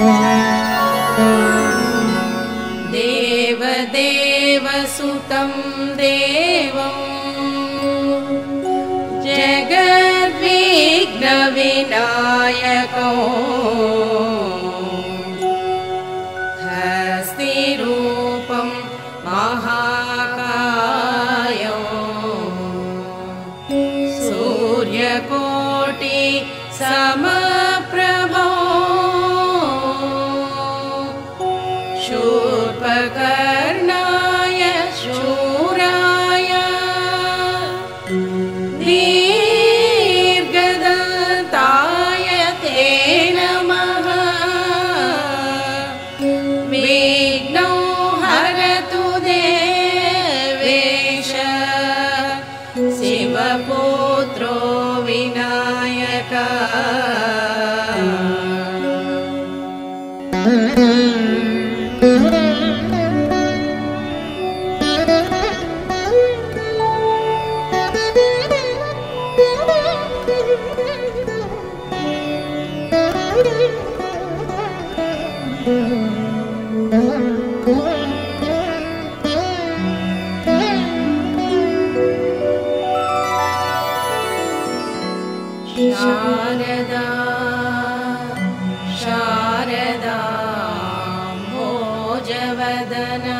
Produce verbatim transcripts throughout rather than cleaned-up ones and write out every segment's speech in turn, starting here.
देवदेवसुतं देवं जगद्विघ्नविनायकं हस्तिरूपं महाकायं सूर्यकोटि समप्रभो शूर्पकर्णाय शूराय दीर्घदन्ताय ते नमः विघ्नं हरतु देवेश शिवपुत्रो विनायकः शारदा शारदा भोजवदना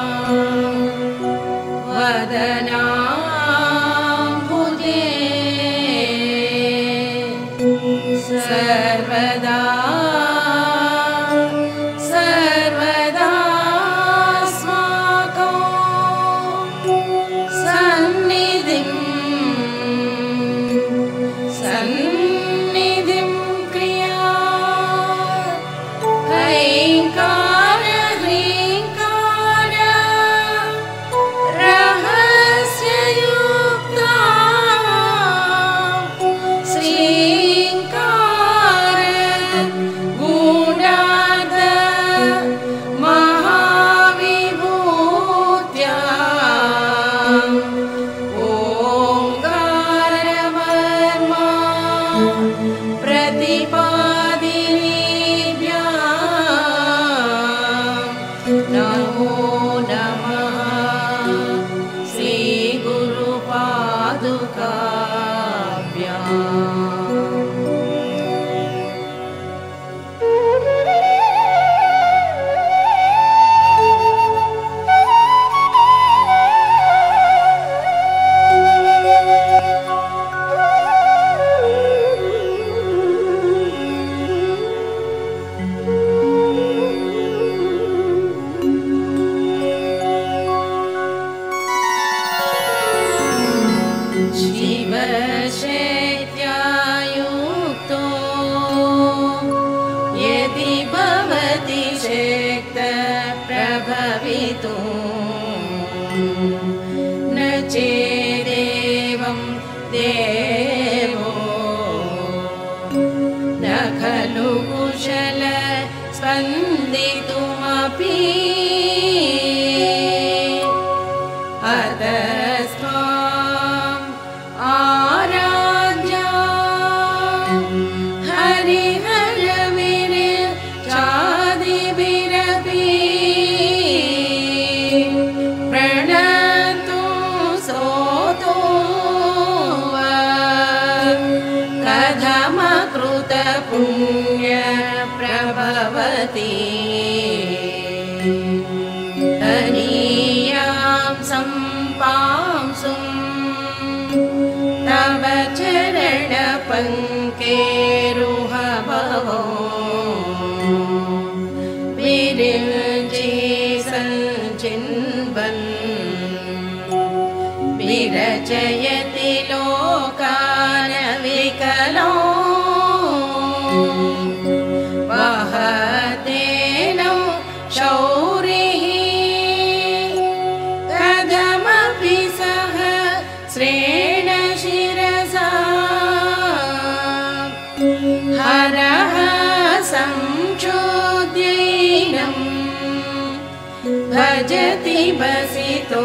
वदनाम्बुजे सर्वदा सर्वदास्माकं सन्निधिं सन्निधिं क्रिया ऐङ्कार ह्रीङ्कार रहस्ययुक्ता श्रीङ्कार गूढार्थ महाविभूत्या ओङ्कारवर्मा प्रतिपादिनीभ्या नमो नमः श्रीगुरुपादुकाभ्याम् शिवशक्त्यायुक्तो यदि भवति शक्तप्रभवितुं न चेदेवं देवो न खलु कुशल स्पन्दितुमपि अतस्त्वाम् आराध्या हरिहरविरचादिभिरपि प्रणतु स्तोतो वा कथमकृतपुण्यप्रभवति तनीयां सम्पांसुं तव चरणपङ्केरुहभवो विरिञ्चि सञ्चिन्वन् विरचयति लोकान् विकलो वहतेनो शौरिः कथमपि सह श्रेण शिरसा हरः संक्षोद्यैनं भजति बसितो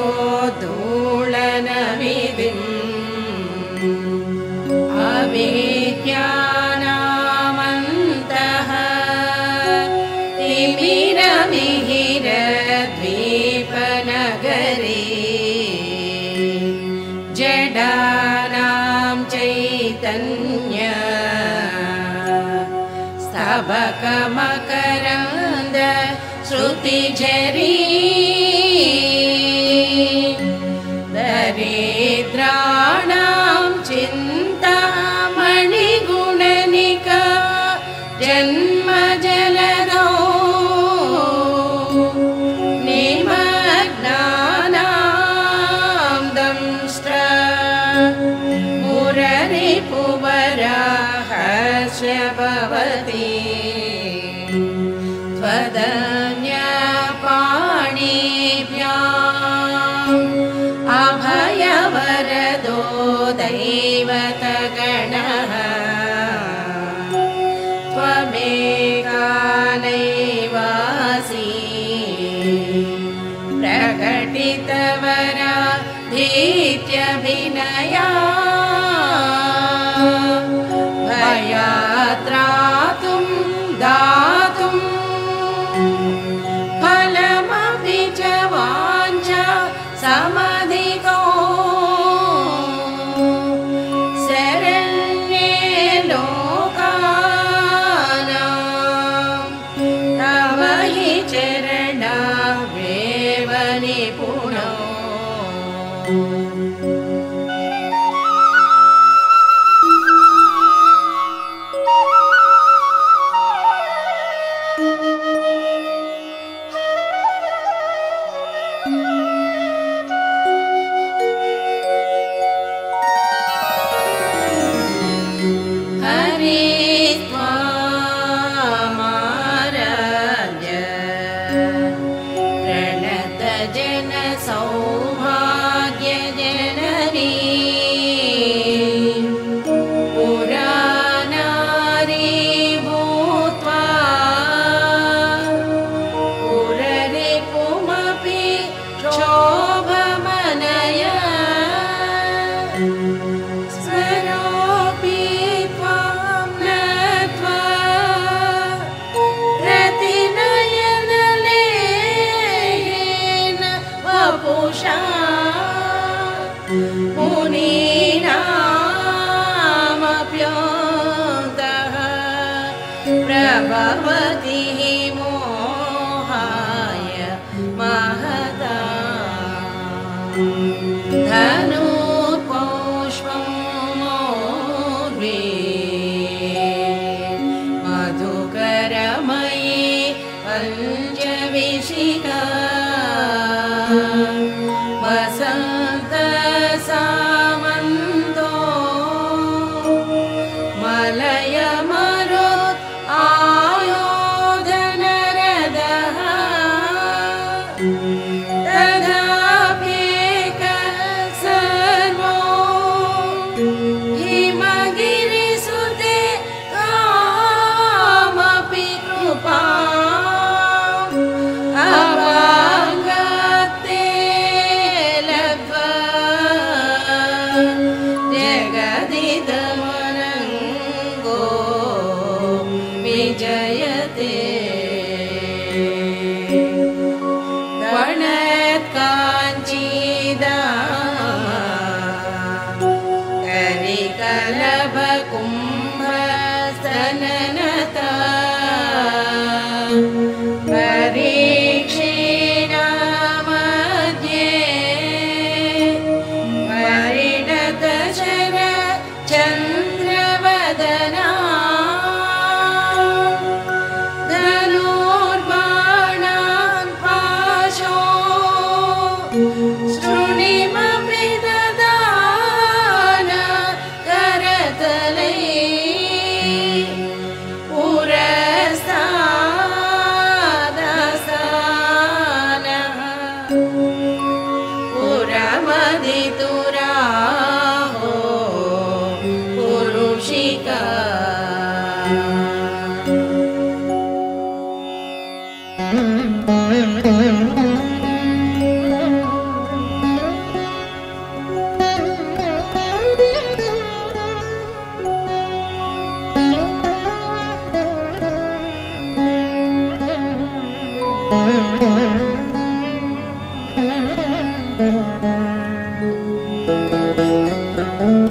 धूलनविधिम् अविद्यानामन्तः मकरन्द श्रुतिझरी दरिद्राणां चिन्तामणिगुणनिका जन्मजलधौ निमग्नानां दंष्ट्र मुररिपुवराहस्य भवति त्वदन्यपाणिभ्याम् अभयवरदो दैवतगणः त्वमेकानैवासि प्रकटितवरा भीत्यभिनया भयात्रातुं दातुं फलमपि च वाञ्छा समधिको शरण्ये लोकानां तव हि चरणावेव निपुणो मुनीनामप्योऽन्तः प्रभवति मोहाय महता धनुर्पुष्पं मोर्वे मधुकरमयी पञ्चविशिखा वसन्त सामन्तो मलय मरुत् आयोधनरदः तदाप्येकः सर्वो हिमगिरिसुते कामपि कृपा जयते वनत्काञ्चीदा करिकलभकुम्भस्तननता परीक्षेणा मध्ये परिणतशर चन्द्रवदना पुरमदितुराहो पुरुषिका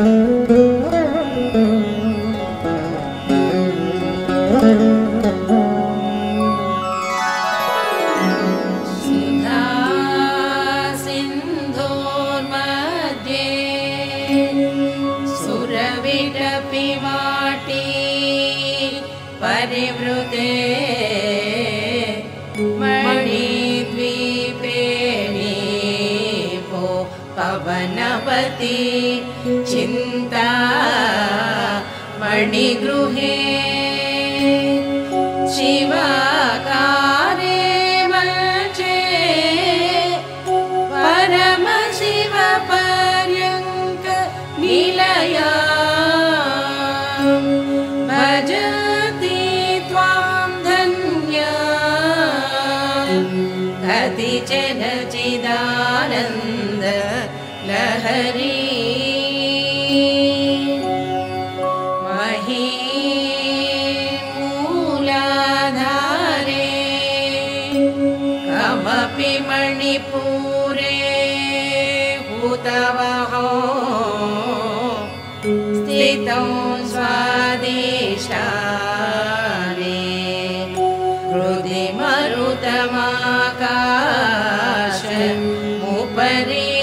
Thank you. पवनपति चिन्ता मणिगृहे शिवाकारे वचे परमशिव पर्यङ्क निलया भजति त्वां धन्या कतिचन चिदानन्द लहरी कमपि मणिपुरे हुतवहो स्थितं स्वादिष्ठाने हृदि मरुतमाकाशमुपरि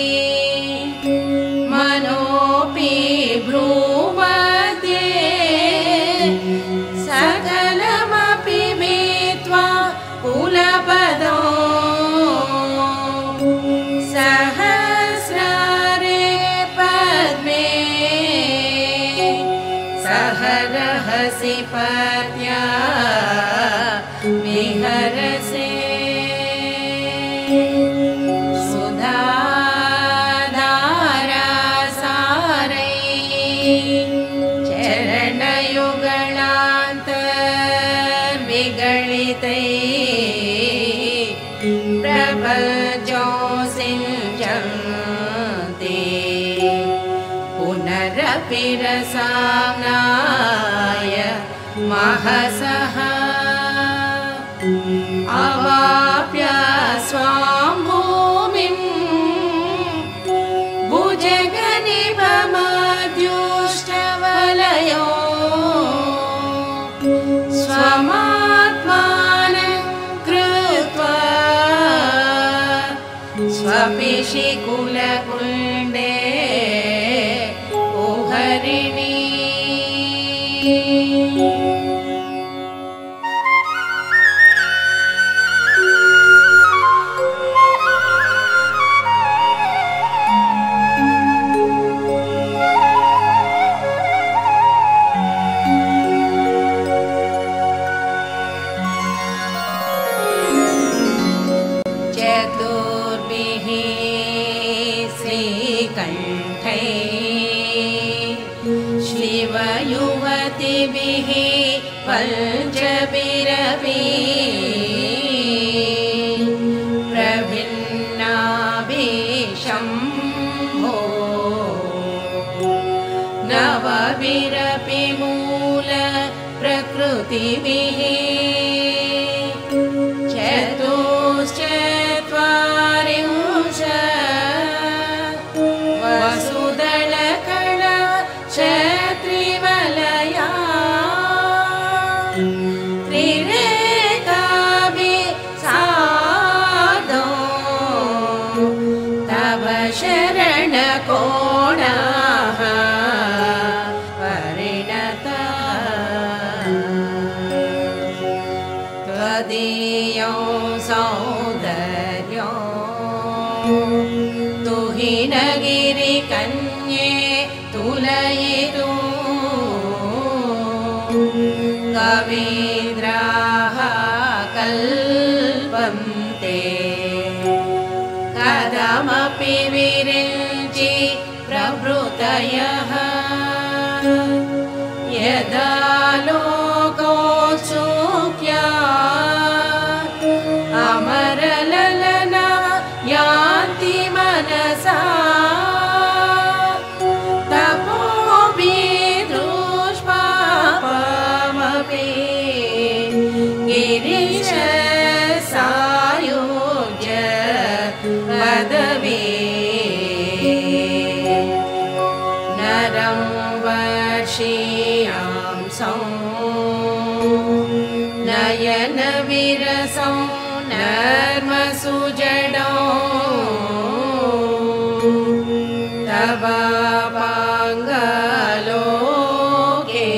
मनोऽपि भ्रूमध्ये सकलमपि मीत्वा कुलपदो सहस्रारे पद्मे सहरहसि पत्या विहरसे सुधाधारासारै चरणयुगलान्तर्विगलितै प्रपञ्चोऽसिञ्चन्ते पुनरपि रसाम्नाय महसः अवाप्य स्वां भूमिं भुजगनिभमद्युष्टवलयो स्वमात्मानं कृत्वा स्वपिशिकुलकुण्डे ओहरिणी चतुर्भिः श्रीकण्ठै शिवयुवतिभिः पञ्चभिरपि प्रभिन्नाभिशम्भो नवभिरपि मूल प्रकृतिभिः चतुश्चत्वारिंश वसुदलकला क्षत्रिवलया त्रिरेखाभिसादो तव शरणकोणाः परिणता त्वदीयो सौन्दर्यो तुहिनगिरिकन्ये तुलयितु कवीन्द्राः कल्पन्ते कथमपि विरिञ्चि प्रभृतयः यदा लोकोत्सुक्यात् अमरललना यान्ति मनसा तपोभिदुष्पापमपि गिरिश सायुज्य पदवी नरं वर्षीयांसौ नयन विरसौ नर्मसुजडौ तव पाङ्गलोके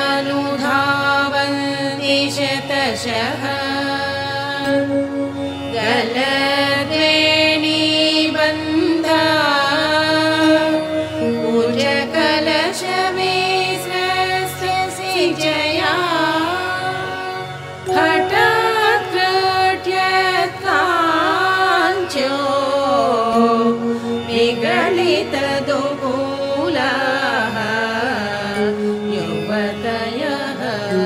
पतितमनुधावन्ति शतशः गलद्वेणी बन्धा पूजकलशविस्रस्य सिञ्चया हठात् कृत्यत्काञ्चो विगलितदुकूलः युवतयः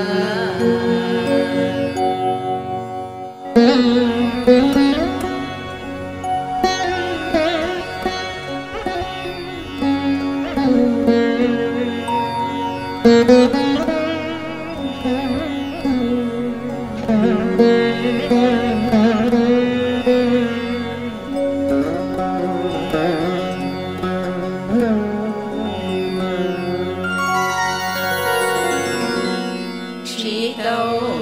क्षितौ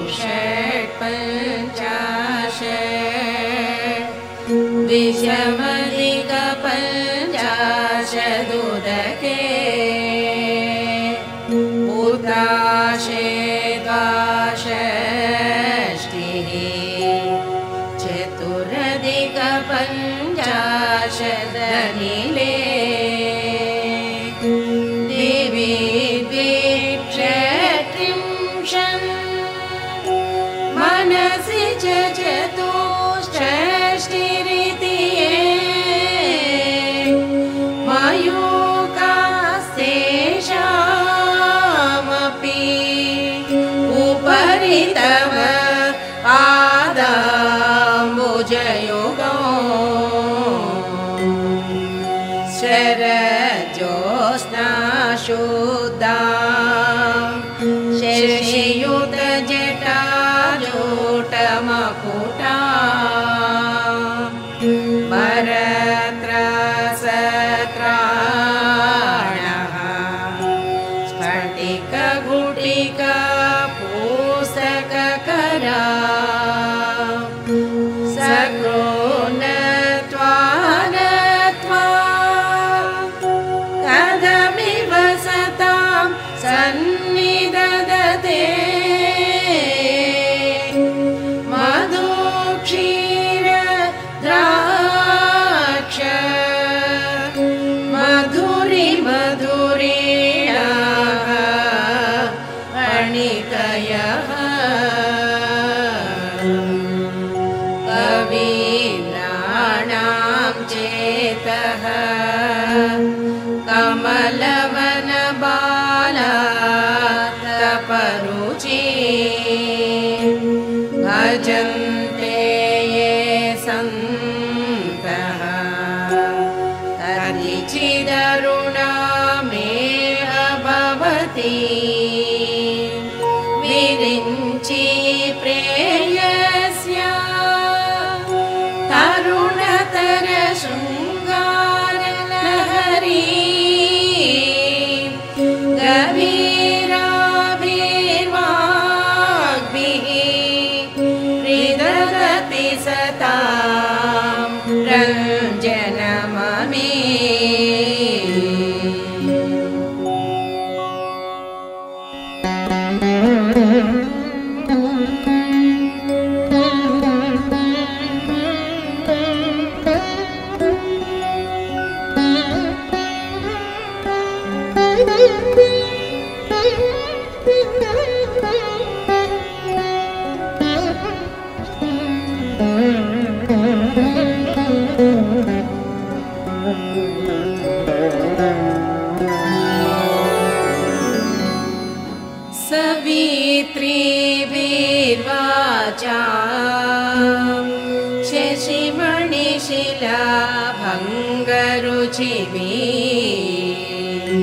षट्पञ्चाशत् विषमधिकपञ्चाशदुदके उदाशे द्वाषष्टिः चतुरधिकपञ्चाशदनिले दिवि द्विषट्त्रिंशन् मनसि च चतुष्षष्टिरिति मयूखास्तेषामपि उपरि तव पादाम्बुजयुगौ शरज्योत्स्ना शुद्धा शशियुतजटाजूटमकुटा भरत्रसत्राणः स्फटिकगुटिका पूस्तककरा सकृन्नत्वा नत्वा कथमिव सतां सन्निदधते मधुक्षीरद्राक्ष मधुरि मधुरीणाः फणिकयः कवीन्द्राणां चेतः कमलवनबाला तपरुचि भजन्ते ये सन्तः कतिचिदरुणामेव भवति विरिञ्चि प्रेयस्या तरुणतर शृङ्गारलहरी गभीराभिर्वाग्भिः हृदगति सतां रञ्जनममे सवित्रीभिर्वाचा शशिमणिशिला भङ्गरुचिभिः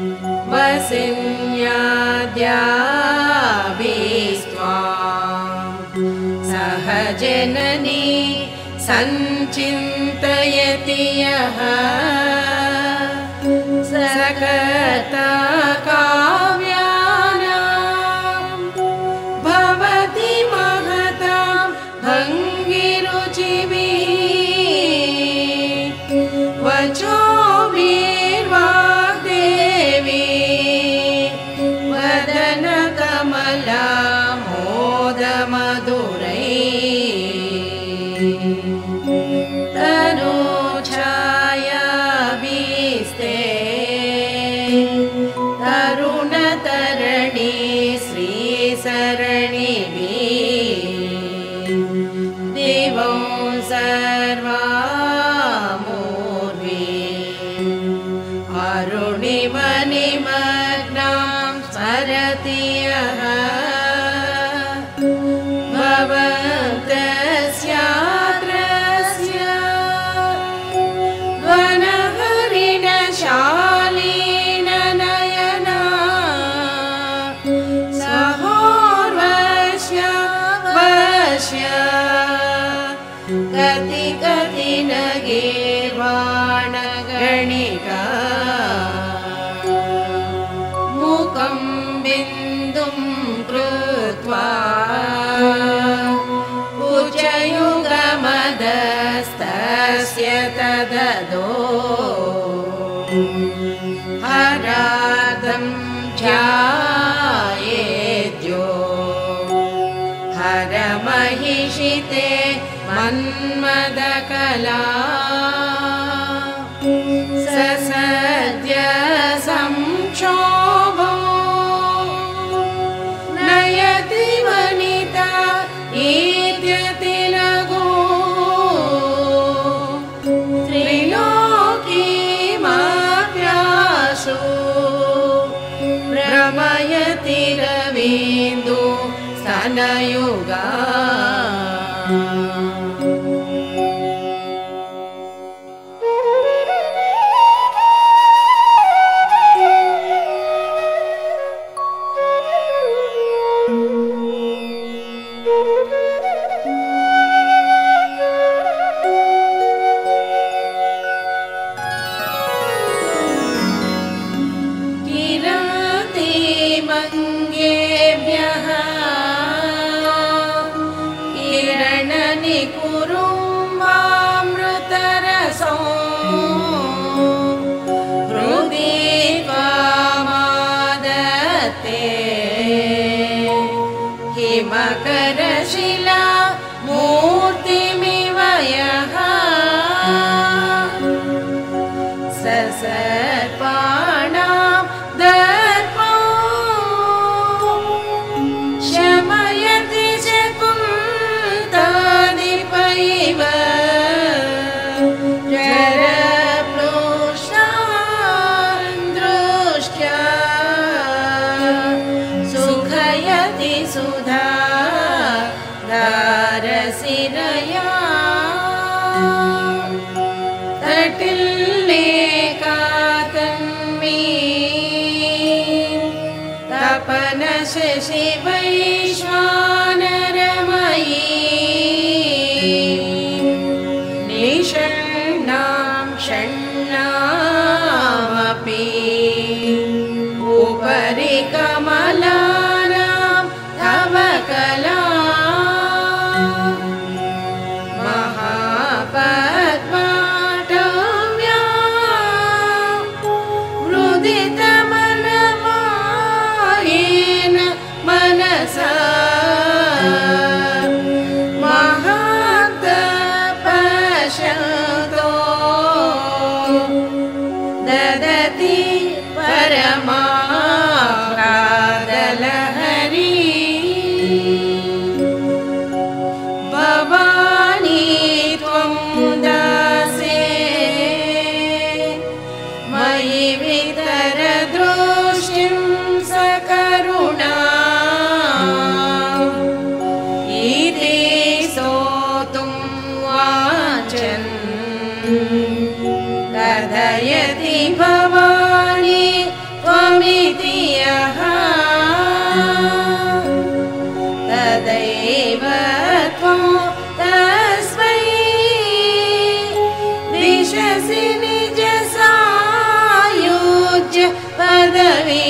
वसिन्याद्याभिस्त्वां सह जननी सञ्चिन्तयति यः सकता काव्यानां भवति महतां भङ्गिरुचिभिः वचोभिर्वाग्देवी वदनकमला मोदमधुरैः दिवं सर्वामूर्वे अरुणिमनिमग्नां स्मरति यः भवन्तस्याग्रस्य वनहरिणशालीन नयना सहोर्वश्य वश्य गति गति न गीर्वाणगणिका मुखं बिन्दुं कृत्वा उच्चयुगमदस्तस्य तददो हरादं ध्यायेद्यो हरमहिषिते मन्मदकला ससद्य संक्षोभो नयति वनिता ईद्यतिलगो त्रिलोकीमाप्यासु भ्रमयति रवीन्दु स्तनयुगा मङ्गेभ्यः किरणनिकुरुम्बामृतरसो हृदि त्वामादत्ते हिमकरशिला मूर्तिमिव यः ससर्पाणां शमयति शकुन्तलाधिपैव जरप्लोष्टान् दृष्ट्या सुखयति सुधा धारसिरया तटिल्लेकातन्मी तपनशशि वैश्वानरमयी निषण्णां षण्णामपि उपरि कमलानां तव कला महापद्माटव्या मुदितमनमायेन मनसा महान्तपश्यतो ददति परमाह्लादलहरी भवानी त्वं दासे मयि वितरदृष्टिं सकरुणा इति स्तोतुं वाचन् कथयति भवानी त्वमिति यः तदैव त्वं तस्मै दिशसि निजसायुज्य पदवी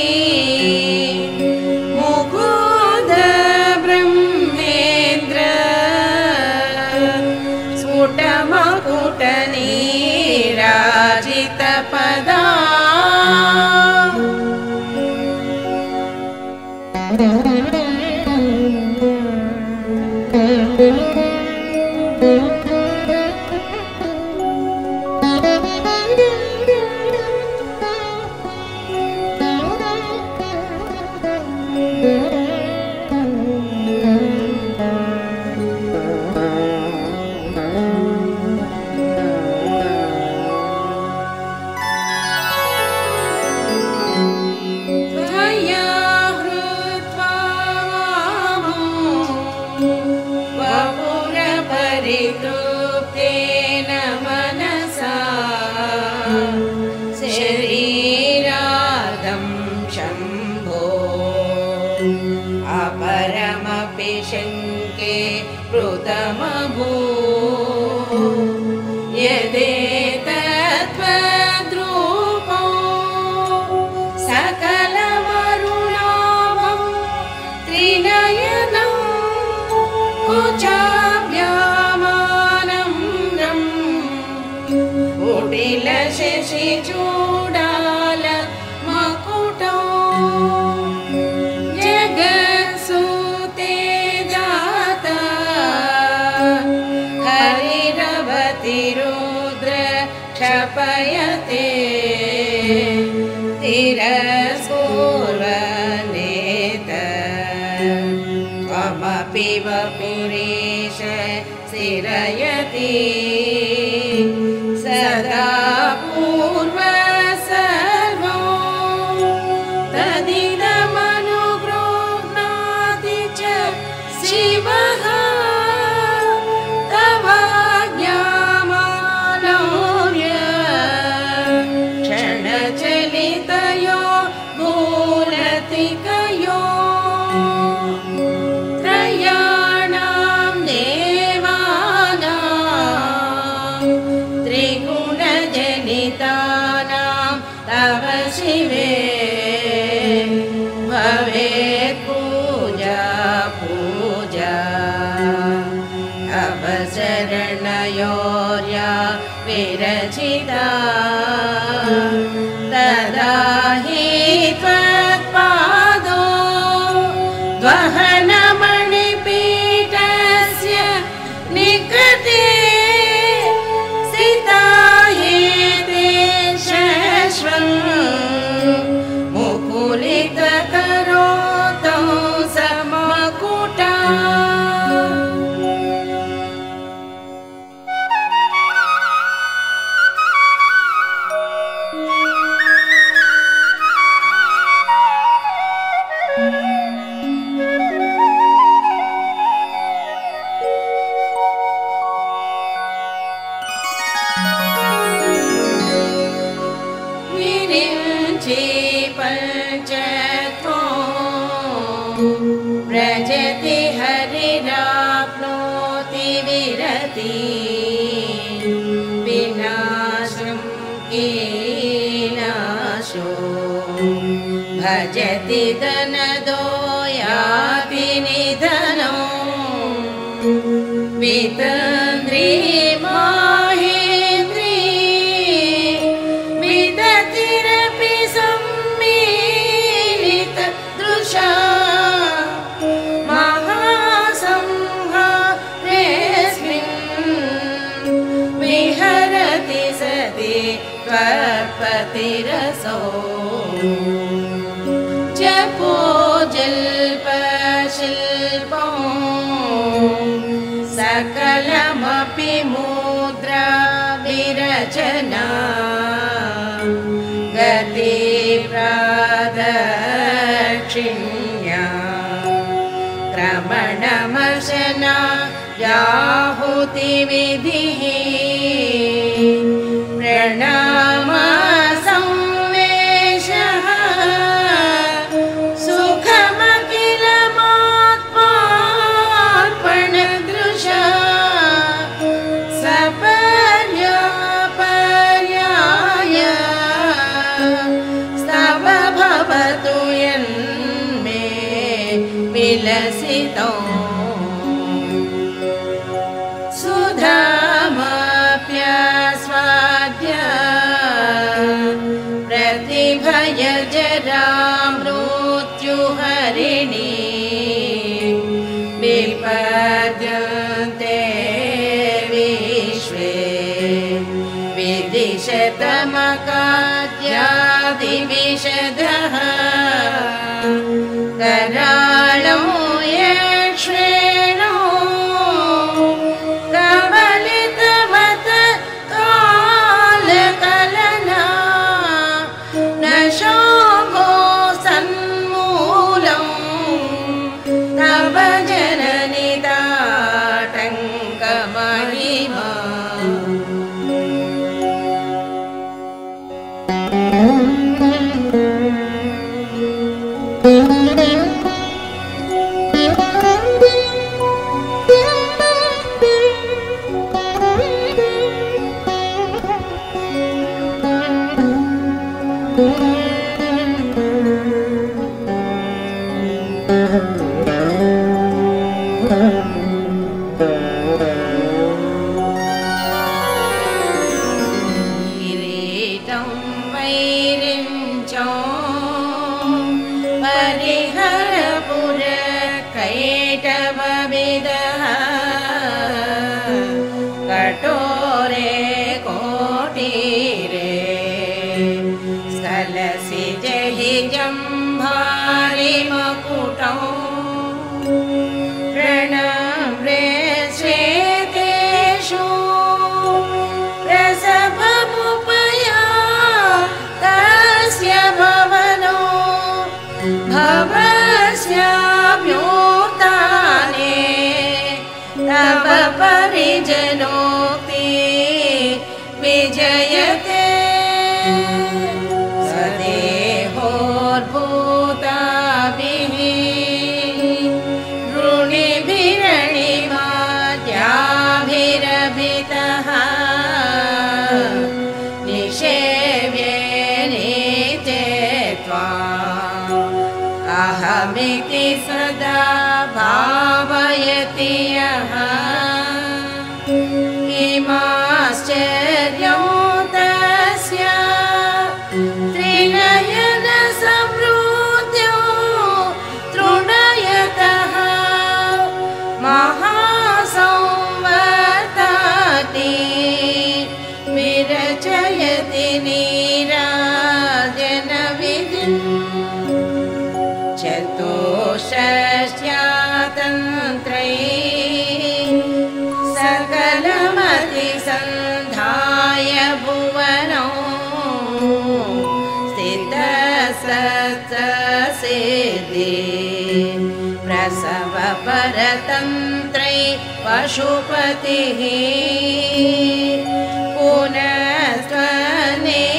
मुकुद ब्रह्मेन्द्र स्फुटमकुटनीराजितपदा अपरमपि शङ्के कृतमभू यदेतत्त्वद्रूपो सकलमरुणाभं त्रिनयनं कुचाभ्यामानम्रं कुटिलशशिचूडाल मकुटो जगत्सूते दाता हरिरवतिरुद्र क्षपयते तिरस्पूर्वनेत त्वमपि वपुरीश सिरयति सदा पूर्व सर्वं तदिदमनुगृह्णाति च शिवः तवाज्ञामानव्य क्षणचलितयो मूलतिकयो त्रयाणां देवानां त्रिगुणजनितानां तव शिवे भवेत् पूजा पूजा अवसरणयोर्या विरचिता तदा हि त्वत्पादो द्वहनमणिपीठस्य निकटे सिता हेते शश्वन् मुकुलितकरोतौ समकुटा विरिञ्चि पञ्चत्वो व्रजति हरिराप्नोति विरति विनाशं कीनाशो भजति धनदो याति निधनो वितन्द्री माहेन्द्री विदतिरपि सम्मीलित दृशा महासंहारेऽस्मिन् विहरति सति त्वत्पतिरसो जपो जल्पशिल्पो सकलमपि मुद्रा विरचना गति प्रदक्षिण्या क्रमणमशना याहुतिविधिः प्रणाम संवेशः सुखमखिलमात्मार्पणदृशा सपर्यापर्याय स्तव भवतु यन्मे विलसितो सुधामप्यस्वाद्य प्रतिभयजरा मृत्युहरिणी विपद्यन्ते विश्वे विदिशतमकाद्यादिविशदः कराळो यक्ष्वे किरीटं वैरिञ्चो परिहरपुर कैटवविदः कठोरे कोटीरे स्खलसि जहि जम्भारि मकुटौ प्रणम्रे श्वेतेषु रसभमुपया तस्य भवनो भवस्याभ्युत्थाने तव परिजनोक्ति विजयते सदेहोर्भूताभिः ऋणिभिरणिमाद्याभिरभितः निषेव्येनेते त्वाम् अहमिति सदा भावयति यः किमाश्चर्यं तस्य त्रिनयनसंवृत्यो तृणयतः महासंवर्तति विरचयति नीराजनविधिम् चतुष्षष्ट्यातन्त्रै सकलमतिसन्धाय भुवनौ स्थितसत्सिद्धि प्रसवपरतन्त्रै पशुपतिः पुनस्त्वने